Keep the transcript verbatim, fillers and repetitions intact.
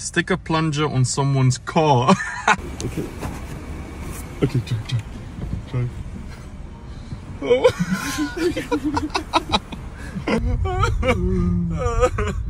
Stick a plunger on someone's car. Okay. Okay, try, try, try. Oh.